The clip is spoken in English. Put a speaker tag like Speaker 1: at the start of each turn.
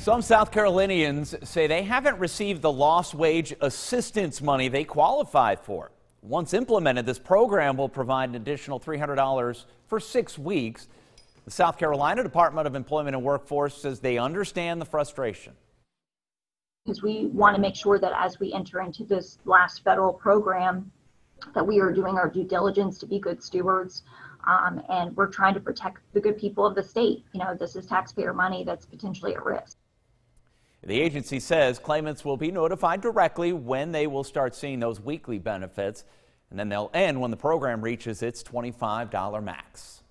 Speaker 1: Some South Carolinians say they haven't received the lost wage assistance money they qualified for. Once implemented, this program will provide an additional $300 for 6 weeks. The South Carolina Department of Employment and Workforce says they understand the frustration.
Speaker 2: Because we want to make sure that as we enter into this last federal program, that we are doing our due diligence to be good stewards, and we're trying to protect the good people of the state. You know, this is taxpayer money that's potentially at risk.
Speaker 1: The agency says claimants will be notified directly when they will start seeing those weekly benefits, and then they'll end when the program reaches its $25 max.